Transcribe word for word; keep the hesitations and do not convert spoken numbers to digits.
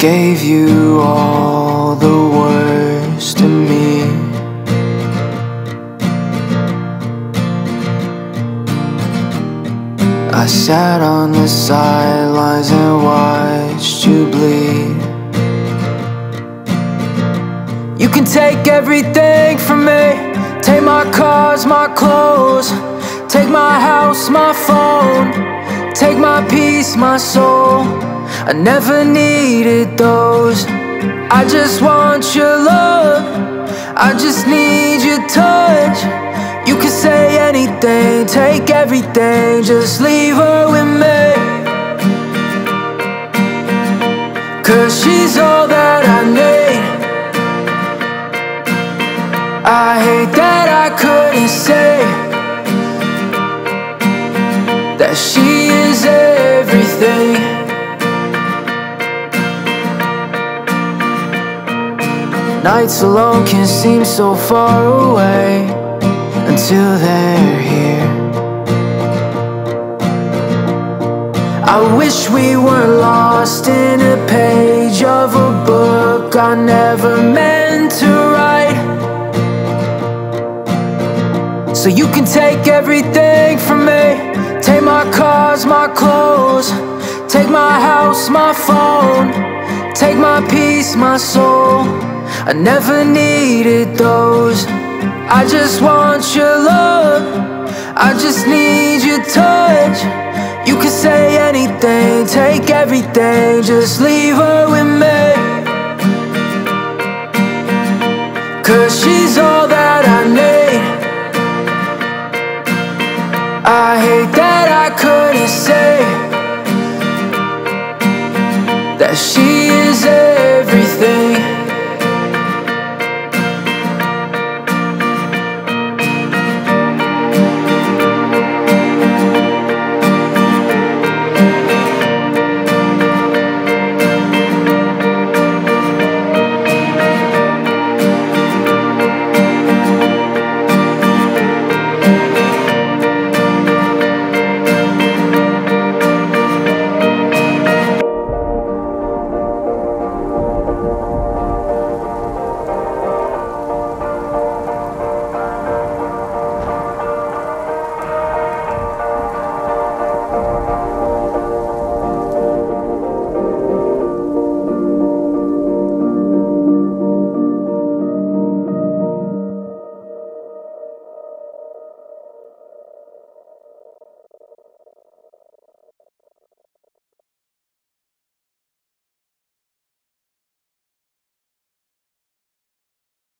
gave you all the worst of me. I sat on the sidelines and watched you bleed. You can take everything from me. Take my cars, my clothes. Take my house, my phone. Take my peace, my soul. I never needed those. I just want your love. I just need your touch. You can say anything, take everything, just leave her with me. Cause she's all that I need. I hate that I couldn't say that she is everything. Nights alone can seem so far away until they're here. I wish we were lost in a page of a book I never meant to write. So you can take everything from me. Take my cars, my clothes. Take my house, my phone. Take my peace, my soul. I never needed those. I just want your love. I just need your touch. You can say anything, take everything, just leave her with me. Cause she's all